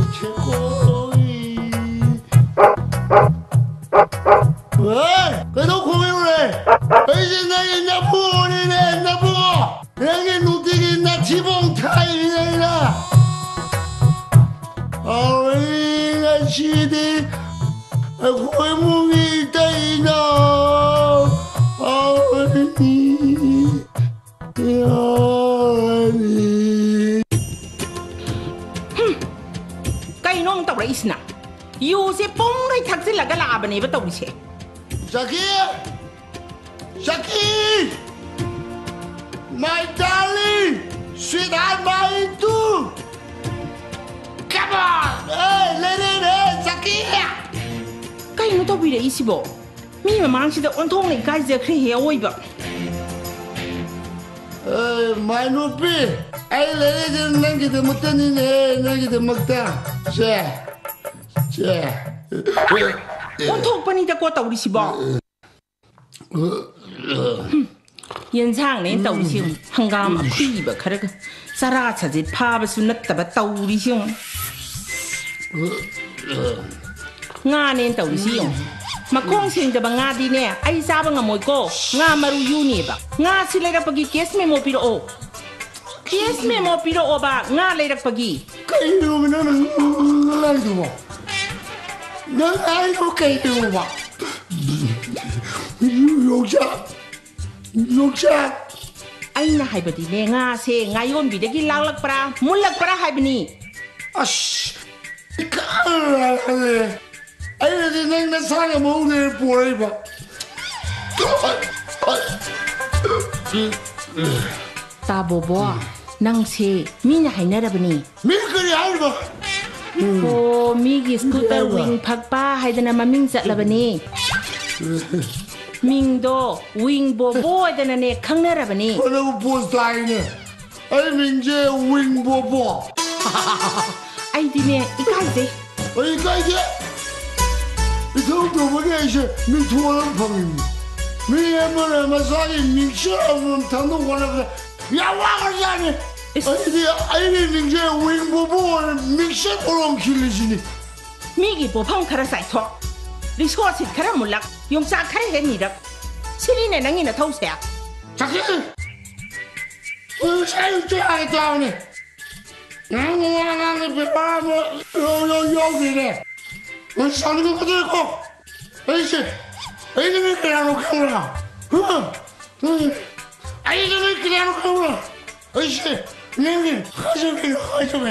cái đó không hiểu này bây giờ này nhà bố này nè nhà bố cái nụ tiếng là chỉ bông thay này là ôi cái gì đi khối mua gì đây nào ôi cái nông tàu đấy xin à yêu sẽ bông này thật sự là cái lạ bên này bắt đầu đi chơi Shaki, my darling, sweetheart, my too. Come on, hey, lady, Shaki. Cái nó tao bị đấy xí bộ, mi mà mang xí đó ôn thong này cái giờ khi hiểu ơi bợ. My nupi, ay lady, nang kita mutan ini, nang kita Amukta, che. Ôn thong pani đã qua tàu đi xí bộ. Yên sang nên tàu đi xong, hàng gam khuy bợ khá được, sara chả gì pa bơ sunat tập tàu đi xong. Nga nên tàu đi xong, mà con xin tập Nga đi nè, ai sao bằng ngồi cô, Nga maru uni bợ, Nga xin lấy ra bagi case memo piro o, case memo piro o bợ, Nga lấy ra bagi. Cái gì mà nó lấy được nó ai có cái gì mà Noksi ai na hai badi ne nga se ngayon bi dagi lalak para mulak para hai bini ash ai de nang na sang mo ne poi ba ta bobo nang se mi na hai na ra bini mi kari hai ba o mi gi scooter wing phak pa hai dana maming chat la bani Ming do wing bobo da na ne khang na ra bani ano post lai ne ai min je wing bobo ai di ne ikai de ai kai de I don't know what I say mi thua lam phang mi em ma sa ni mi sha am thang do wala ya wa ga ya ni ai ni min je wing bobo mi sha olong khili ni mi gi bo phang khara sai tho Resource khara mulak yung sa khara he ni dak sili ne nang ina thau sia Shaki sai je ai tao ni nang be ba mo yo ni ne我想你个这个，哎是，哎你们给俺看了，哎你们给俺看了，哎是，你们喝什么？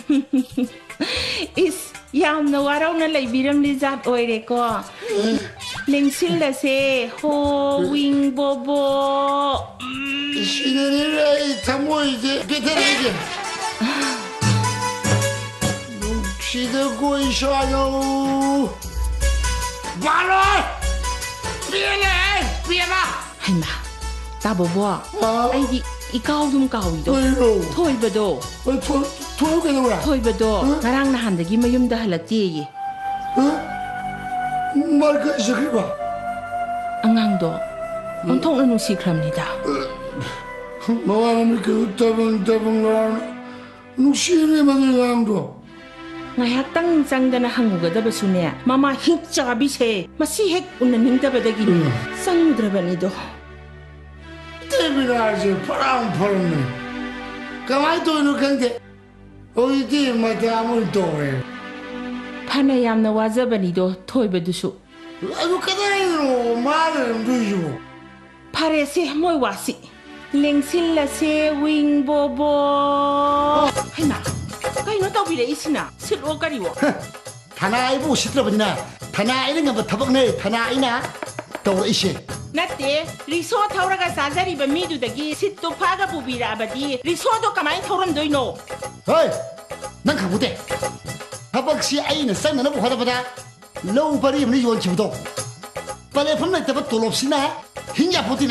Is yam na waraw na laibiram ni zat oire ko. Lengsil la se ho wing bobo. Sinanira tamo ide beterege. Noksi ko isano. Balo! Piena! Hay ma, ta bobo. Ay di ikaw dum kaw do. Thôi ba do. Thôi cái đâu à? Thôi ba do. Ngarang na handagi mayum da halati ye. Mar ka sakri ba? Angang do. Ang thong anu si kram ni da. Mawa mi ka tabang lan. Nu si ni ma ngang do. Ngayak tang jang da na hanguga da basu ne. Mama hik chabi se. Masi hek unaning da badagi. Samudra bani do. Terminage parang parang. Kamai to no kante. Oi di ma ta mo to e. Panayam na wazabani do thôi ba dusu. Anu kadai no ma du ju. Pare se moi wasi. Lengsil la se wing bobo. Hay ma. Kai no tau bi le isina. Sit o kari wo. Thana ai bu sitra bajina. Thana ai ne ngam thabak ne. Thana ai na to ise. Natte riso thauraga sajari ba mi du dagi sit to phaga bubira abadi riso do kamai thauram doino. Hey, nang khabude. Thabak si ai na sang na bu khada bada. Lo bari mi yon chi do. Pale pham na tabat tolop sina. Hinja potine.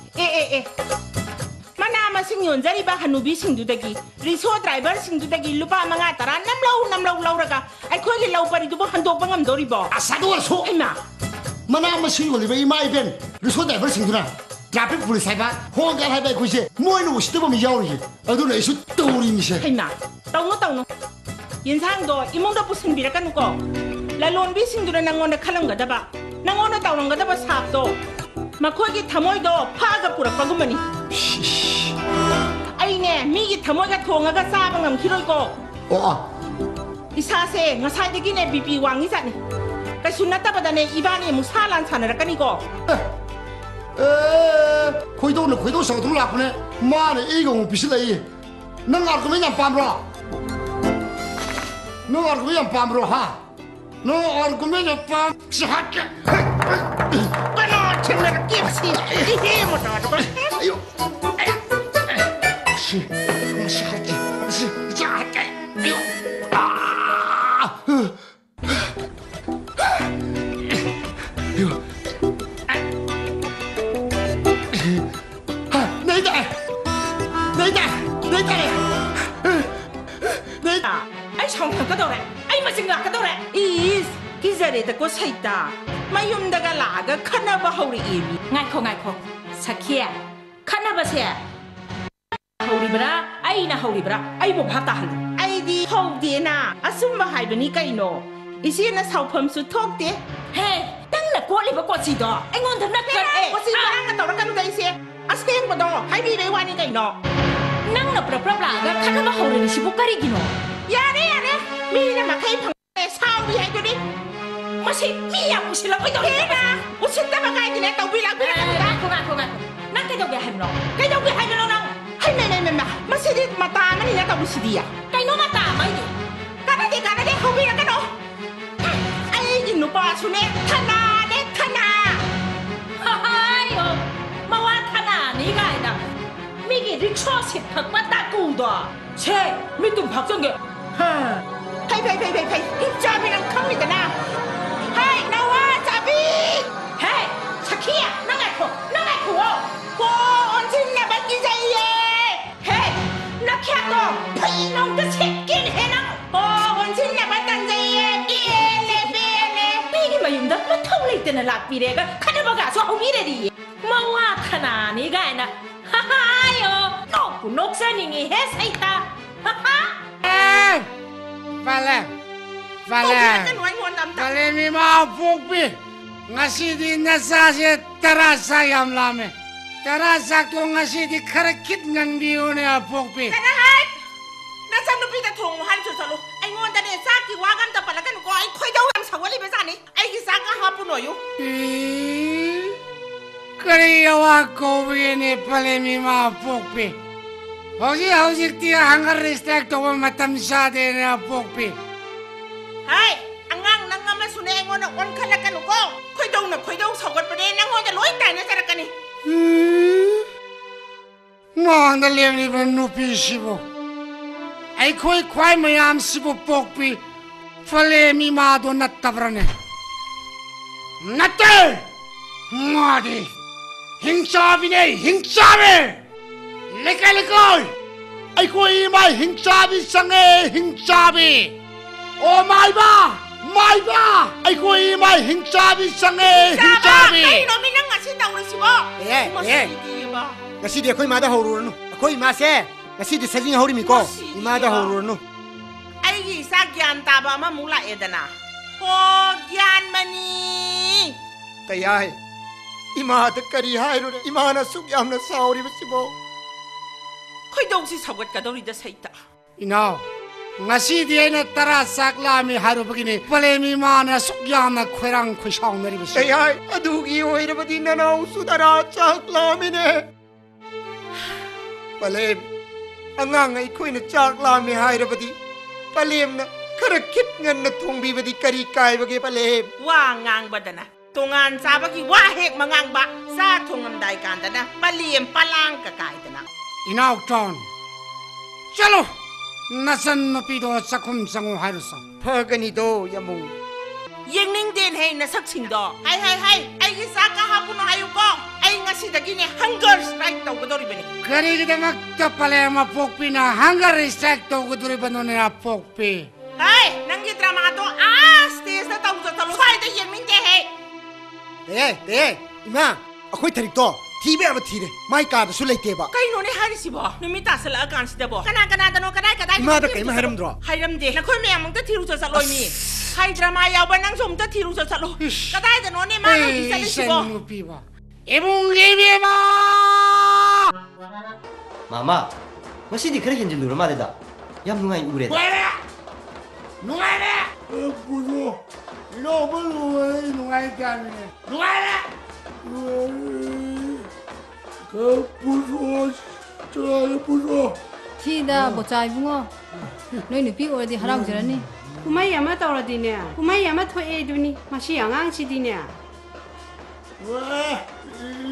Mana masing yon jari ba hanubi singdu dagi riso driver singdu dagi lupa manga tara namlau lauraga ai khoi ge lau pari du ba handok bangam dori bo Asadu so. Aima Mana masing yon le mai ben. Riso driver singduna. Traffic police hai ba. Hong ga hai ba ko se. Moi no sti ba mi yaw ri. Adu na isu tori mi se. Aima tau no ยินช่างโดอิมงดอปุสินบิระกันนุก็และลอนบิสิงดูนางอนขลังกัดบ้านางอนตาวนังกัดบ้าสาบโตมาคุยกิทำมวยโดพากับปุระปะกุมันนี่ไอเนี่ยมีกิทำมวยกับทวงกับซาบังงำคิโรยก็โอ้อิซาเซ่งาใช้ตะกี้เนี่ยบีบีวางนี่สันนี่แต่สุนัตตาบัดเนี่ยอีบ้านเนี่ยมุสาลันสันระกันนี่ก็คุย到手头了呢，妈的，一个我必须来，能二个没人办不了，能二个没人办不了哈，能二个没人办是哈子， 不能听那个电视，一天没打着吧？ 哎呦，哎呀，是哈子，是假的，哎呦啊！哎呦。 ไอ้ช่องก็โดนไอ้มาสิงก็โดนอีสกิจอะไรแต่ก็ใช่ตาไม่ยอมดักลาก็ขันน่ะบ่าวรีเอวีง่ายคอสักแค่ขันน่ะบ่เสียฮาวรีบระไอ้น่ะฮาวรีบระไอ้บ่พักตาหันไอ้ดีฮาวดีน่ะอาซุ่มบ่หายแบบนี้กันโนอีสิน่ะสาวผมสุดทอกเด้เฮ้ตั้งน่ะกวดเลยบ่กวดสิดอไอ้งอนทำนักกันกวดสิบ้างก็ต่อกันได้เสียอาเสียงบ่ดอให้มีเลยวันนี้กันโนนั่งน่ะปรับลาก็ขันน่ะบ่ฮาวรีสิบ่การิกิโนอย่าเนี่ยมีนะมาให้พังเตะเช้ามีให้ดูดิมาสิมีอ่ะมุสิเราไม่ต้องเห็นนะมุสิแต่มาไงที่เนี่ยต้องวิลากันนะคุณนั่งแกต้องไปให้มันแกต้องไปให้มันนั่งให้แม่มาสิดิมาตามันนี่นะต้องมุสิดีอ่ะแกโน้มาตาไม่ดิการนั่นดิเขาวิลากันเนาะไอ้ยินหนูปอสุเนธนาเด็กธนาฮ่ามาว่าธนานี่ไงนะมีกี่ริชอสิบผักมาตากูตัวเช่ไม่ตุ่มผักจังเกะเฮ้ยจาบีนั่งข้างนี่แต่น่ะเฮ้ยนาวาจาบีเฮ้ยชักเขียนั่งไงกูกูอันที่น่ะบัดกี่ใจเย่เฮ้ยนักแค่ก็พี่น้องจะเช็คกินให้นังกูอันที่น่ะบัดตั้งใจเย่เล่พี่ที่มาอยู่ดักมาท่องเลยแต่น่ะหลับปีเด็กก็ขันจะบอกว่าสู้พี่ได้ดีมาว่าขนาดนี้กันนะฮ่านกเส้นอย่างงี้เฮ้ยใส่ตา Palheibi. Palheibi mau pukpi. Ngasih di nasasi terasa yang lama. Terasa tu ngasih di kerekit ngan biune pukpi. Karena hai, nasa nupi tak thong muhan susah lu. Ay ngon tadi sakit wagan tak palakan ko ay koi jauh yang sawali besar ni. Ay kisah hapun oyu. Keriawa kau begini Palheibi mau pukpi. Hausi dia hangar respect tu macam sade ni pukpi. Hai, angang nang masune ngon on kalakan ko. Koi jauh sahabat pada nang on loi tai na carakan ni. Mang dalam ni penupi sibo. Ay koi Mayam sibo pukpi. Palheibi madu nattabrane. Natte, ngadi, hingsabi. Lekal. Ay koi mai hingsabi sange hingsabi. Oh mai ba. Ay koi mai hingsabi sange hingsabi. Ay no minang ngasih tahu na sibo. Ngasih dia koi mada horur nu. Koi mase. Ngasih dia sajing hori mi ko. Mada horur nu. Ay isa gyan taba mamula edana. Oh gyan mani. Kayay. Ima tak kari hai ru. Ima na sukyam na sauri sibo. Koi jauh si sahabat kadau ni dah saita. Inau. Ngasih dia na terasak lami haru begini. Palheibi mana sukyam na kherang khusang nari besi. Kayay. Aduh gioi na badi na nau sudara cak lami ne. Palheibi. Angang ay koi na cak lami hai na badi. Palheibi na kerekit ngan na thongbi badi kari kai bagi Palheibi. Wah ngang badana. Tungan sabagi wah hek mangang ba. Sa tungam dai kantana. Palheibi palang kakai tana. Inau ton. Chalo. Nasan no pido sakum sangu harusa. Pagani do yamung. Yang ning den hey na sak sing do. Hai. Ay isa ka hapon no hayu ko. Ay ngasi dagi ni hunger strike tau godori bani. Kari kita makta Palheibi pokpi na hunger strike tau godori bani na pokpi. Hai, nanggi drama ato stage na tau sa talo. Sai da yang ning de hey. Te, ima. Ako'y tarik to. ทีแบบทีเลยไม่กาดสุดเลยเก็บไก่โน่นนี่หายสิบ่นุมิตาสละอาการสิเดบ่กนาตโนก็ได้มาตะไก่มาให้รำดรอให้รำเดแล้วค่อยแม่มึงจะทีรู้จักลอยมีให้ดราม่ายาวไปนั่งชมจะทีรู้จักลอยก็ได้แต่โน่นนี่มาเราดิฉันสิบ่เอ็มงกีบีมา 마마, 맛이 니 그렇게 이제 누르 말이다. 야, 누가 이 우레다. 누가래? 부서. 너무 누가 있다네. 누가래? 그 부서. 저 부서. 티다 뭐 짜이붕어. 너희 누피 어디 하라고 저러니? 구마야마 떨어지네. 구마야마 토에두니. 맛이 양앙치디네. 왜?